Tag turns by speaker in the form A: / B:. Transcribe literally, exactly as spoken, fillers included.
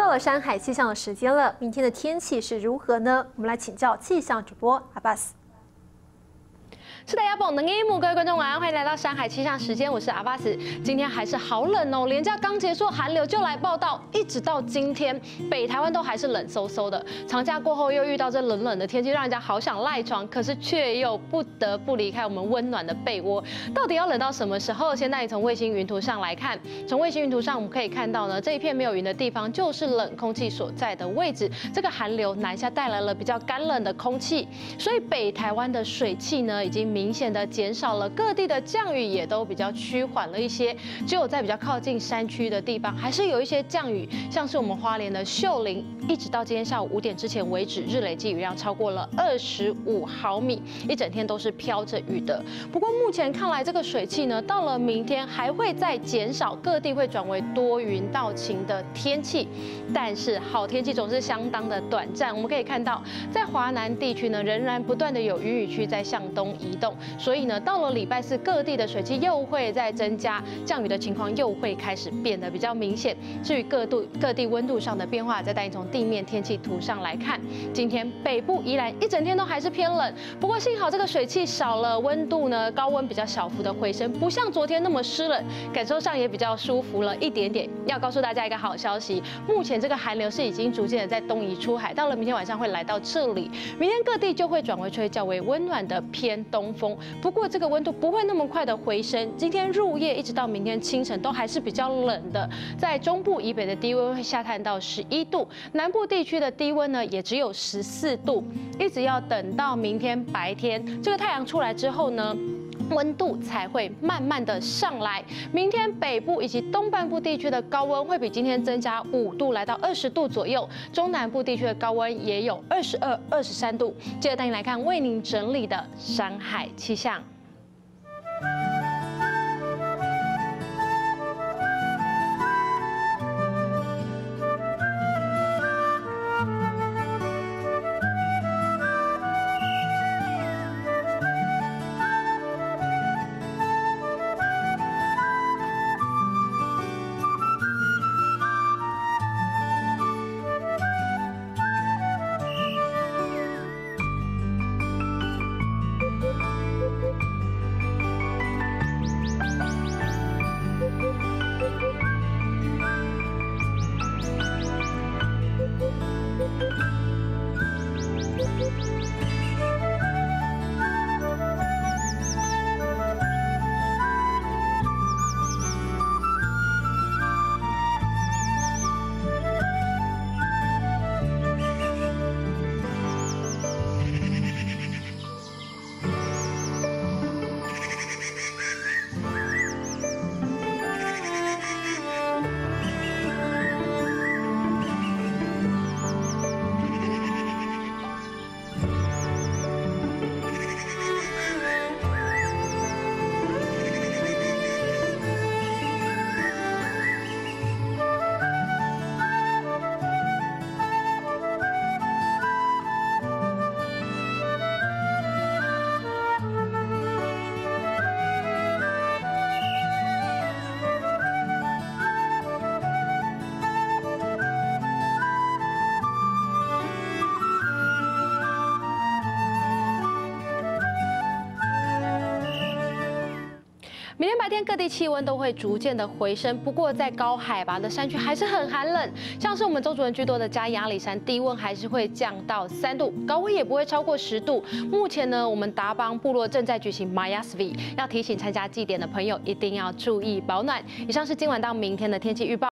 A: 到了山海气象的时间了，明天的天气是如何呢？我们来请教气象主播阿巴斯。
B: 是的，亚蹦的一幕，各位观众晚安，欢迎来到山海气象时间，我是阿巴斯。今天还是好冷哦，连假刚结束，寒流就来报道，一直到今天，北台湾都还是冷飕飕的。长假过后又遇到这冷冷的天气，让人家好想赖床，可是却又不得不离开我们温暖的被窝。到底要冷到什么时候？先带你从卫星云图上来看，从卫星云图上我们可以看到呢，这一片没有云的地方就是冷空气所在的位置。这个寒流南下带来了比较干冷的空气，所以北台湾的水汽呢已经 明显的减少了，各地的降雨也都比较趋缓了一些。只有在比较靠近山区的地方，还是有一些降雨，像是我们花莲的秀林，一直到今天下午五点之前为止，日累计雨量超过了二十五毫米，一整天都是飘着雨的。不过目前看来，这个水汽呢，到了明天还会再减少，各地会转为多云到晴的天气。但是好天气总是相当的短暂，我们可以看到，在华南地区呢，仍然不断的有云雨区在向东移动。 所以呢，到了礼拜四，各地的水汽又会再增加，降雨的情况又会开始变得比较明显。至于各度各地温度上的变化，再带你从地面天气图上来看。今天北部宜兰一整天都还是偏冷，不过幸好这个水汽少了，温度呢高温比较小幅的回升，不像昨天那么湿冷，感受上也比较舒服了一点点。要告诉大家一个好消息，目前这个寒流是已经逐渐的在东移出海，到了明天晚上会来到这里，明天各地就会转为吹较为温暖的偏东风。 不过这个温度不会那么快的回升，今天入夜一直到明天清晨都还是比较冷的，在中部以北的低温会下探到十一度，南部地区的低温呢也只有十四度，一直要等到明天白天这个太阳出来之后呢， 温度才会慢慢的上来。明天北部以及东半部地区的高温会比今天增加五度，来到二十度左右。中南部地区的高温也有二十二、二十三度。接着带你来看为您整理的山海气象。 明天白天各地气温都会逐渐的回升，不过在高海拔的山区还是很寒冷，像是我们周主任居多的嘉义阿里山，低温还是会降到三度，高温也不会超过十度。目前呢，我们达邦部落正在举行 Mayasvi， 要提醒参加祭典的朋友一定要注意保暖。以上是今晚到明天的天气预报。